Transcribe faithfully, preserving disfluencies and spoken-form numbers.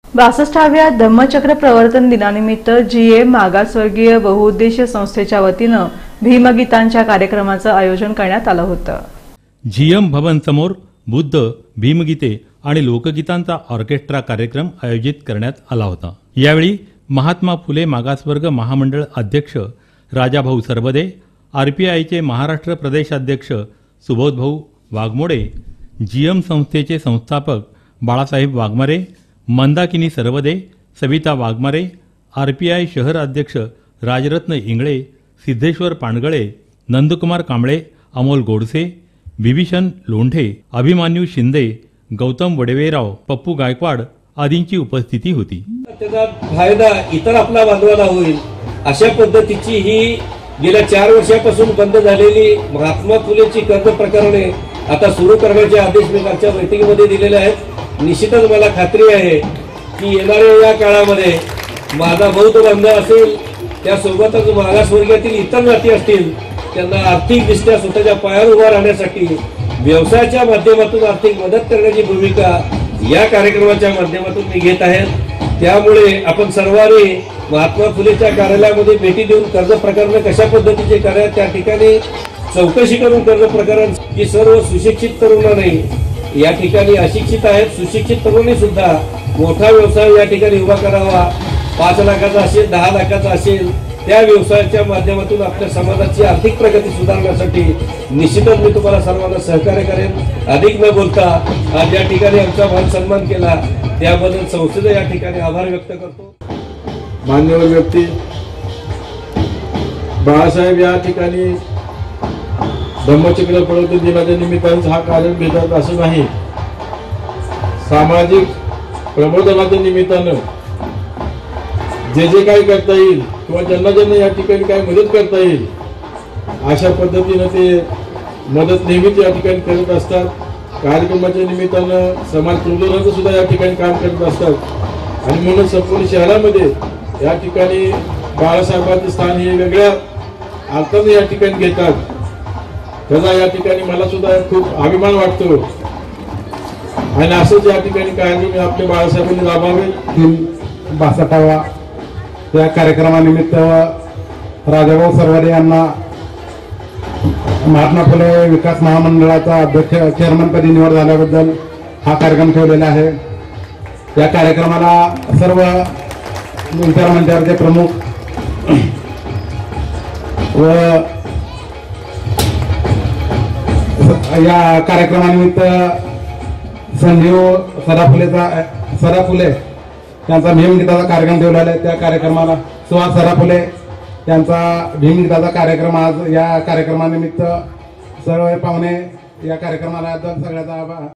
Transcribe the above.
बासष्टाव्या धम्मचक्र प्रवर्तन दिनानिमित्त जीएम मागासवर्गीय बहुउद्देशीय संस्थेच्या वतीनं भीमगीतांच्या कार्यक्रमाचं आयोजन करण्यात आलं होतं। जीएम भवन समोर बुद्ध भीमगीते आणि लोकगीतांचा ऑर्केस्ट्रा कार्यक्रम आयोजित करण्यात आला होता। यावेळी महात्मा फुले मागासवर्ग महामंडळ अध्यक्ष राजाभाऊ सरबदे, आरपीआयचे महाराष्ट्र प्रदेश अध्यक्ष सुबोधभाऊ वाघमोडे, जीएम संस्थेचे संस्थापक बाळासाहेब वाघमारे, मंदाकिनी सरवदे, सविता वाघमारे, आरपीआय शहर अध्यक्ष राजरत्न इंगळे, सिद्धेश्वर पाणगळे, नंदकुमार कांबळे, अमोल गोडसे, विभीषण लोंढे, अभिमान्यू शिंदे, गौतम वडवेराव, पप्पू गायकवाड आदींची उपस्थिती होती। त्याचा फायदा इतर आपल्या बांधवांना होईल अशा पद्धतीची ही गेल्या चार वर्षापासून बंद झालेली महात्मा फुलेची कर्ज प्रकरणे आता सुरू करण्याचे आदेश मी कालच्या बैठकीमध्ये दिलेले आहेत। निश्चितच मला खात्री आहे की येणाऱ्या या काळामध्ये माझा बौद्ध बांधव असेल, त्यासोबतच मागासवर्गीयातील इतर जाती असतील, त्यांना आर्थिकदृष्ट्या स्वतःच्या पायावर उभा राहण्यासाठी व्यवसायाच्या माध्यमातून आर्थिक मदत करण्याची भूमिका या कार्यक्रमाच्या माध्यमातून मी घेत आहे। त्यामुळे आपण सर्वांनी महात्मा फुलेच्या कार्यालयामध्ये भेटी देऊन कर्ज प्रकरण कशा पद्धतीचे करायचे त्या ठिकाणी चौकशी करून कर्ज प्रकरण की सर्व सुशिक्षित तरुण नाही, या ठिकाणी अशिक्षित आहेत, सुशिक्षित तरुणी सुद्धा मोठा व्यवसाय या ठिकाणी उभा करावा, पाच लाखाचा असेल, दहा लाखाचा असेल, त्या व्यवसायाच्या माध्यमातून आपल्या समाजाची आर्थिक प्रगती सुधारण्यासाठी निश्चितच मी तुम्हाला सर्वांना सहकार्य करेन। अधिक न बोलता आज या ठिकाणी आमचा मान सन्मान केला त्याबद्दल संस्थेचा या ठिकाणी आभार व्यक्त करतो। मान्यवर व्यक्ती बाळासाहेब या ठिकाणी धम्मचक्र प्रवर्तन दिनाच्या निमित्ताने हा कार्यक्रम घेतात असं नाही, सामाजिक प्रबोधनाच्या निमित्तानं जे जे काही करता येईल किंवा ज्यांना ज्यांना या ठिकाणी काय मदत करता येईल अशा पद्धतीनं ते मदत नेहमीच या ठिकाणी करत असतात। कार्यक्रमाच्या निमित्तानं समाज प्रबोधनाचं सुद्धा या ठिकाणी काम करत असतात आणि म्हणून संपूर्ण शहरामध्ये या ठिकाणी बाळासाहेबांचे स्थान हे वेगळ्या अर्थाने या ठिकाणी घेतात, त्याचा या ठिकाणी मला सुद्धा खूप अभिमान वाटतो आणि असंच या ठिकाणी कार्यक्रम आपले बाळासाहेबांनी राबवावे। बासष्टाव्या या कार्यक्रमानिमित्त राजाभाऊ सरवदे यांना महात्मा फुले विकास महामंडळाचा अध्यक्ष चेअरमनपदी निवड झाल्याबद्दल हा कार्यक्रम ठेवलेला आहे। या कार्यक्रमाला सर्व विचार मंचाचे प्रमुख व या कार्यक्रमानिमित्त संजीव सराफुलेचा सराफुले त्यांचा भीमगीताचा कार्यक्रम ठेवलेला आहे। त्या कार्यक्रमाला सुहास सराफुले त्यांचा भीमगीताचा कार्यक्रम आज या कार्यक्रमानिमित्त सर्व पाहुणे या कार्यक्रमाला सगळ्याचा आभार।